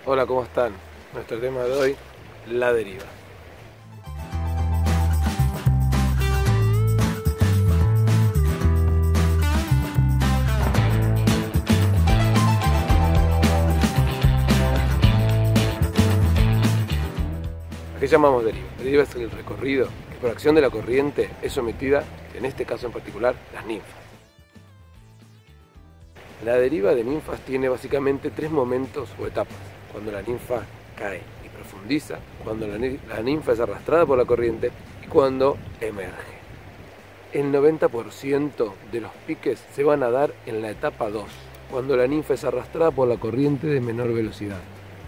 Hola, ¿cómo están? Nuestro tema de hoy, la deriva. ¿A qué llamamos deriva? Deriva es el recorrido que por acción de la corriente es sometida, en este caso en particular, las ninfas. La deriva de ninfas tiene básicamente tres momentos o etapas: cuando la ninfa cae y profundiza, cuando la ninfa es arrastrada por la corriente y cuando emerge. El 90% de los piques se van a dar en la etapa 2, cuando la ninfa es arrastrada por la corriente de menor velocidad.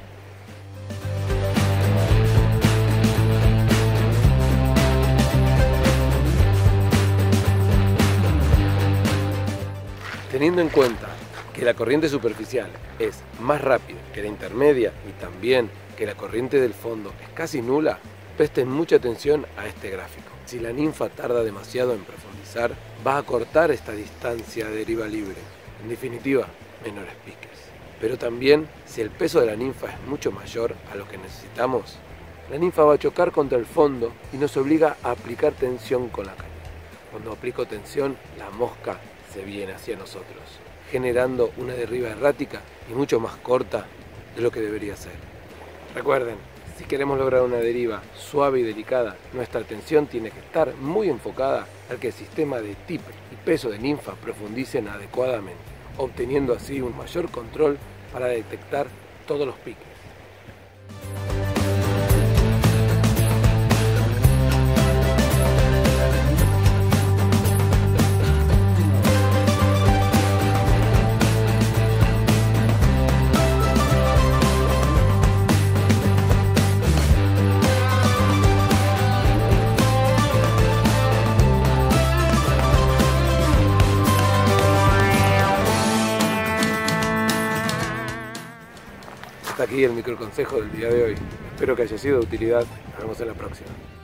Teniendo en cuenta que la corriente superficial es más rápida que la intermedia y también que la corriente del fondo es casi nula, presten mucha atención a este gráfico. Si la ninfa tarda demasiado en profundizar, va a cortar esta distancia de deriva libre. En definitiva, menores piques. Pero también, si el peso de la ninfa es mucho mayor a lo que necesitamos, la ninfa va a chocar contra el fondo y nos obliga a aplicar tensión con la caña. Cuando aplico tensión, la mosca se viene hacia nosotros, generando una deriva errática y mucho más corta de lo que debería ser. Recuerden, si queremos lograr una deriva suave y delicada, nuestra atención tiene que estar muy enfocada al que el sistema de tip y peso de ninfa profundicen adecuadamente, obteniendo así un mayor control para detectar todos los piques. Hasta aquí el microconsejo del día de hoy. Espero que haya sido de utilidad. Nos vemos en la próxima.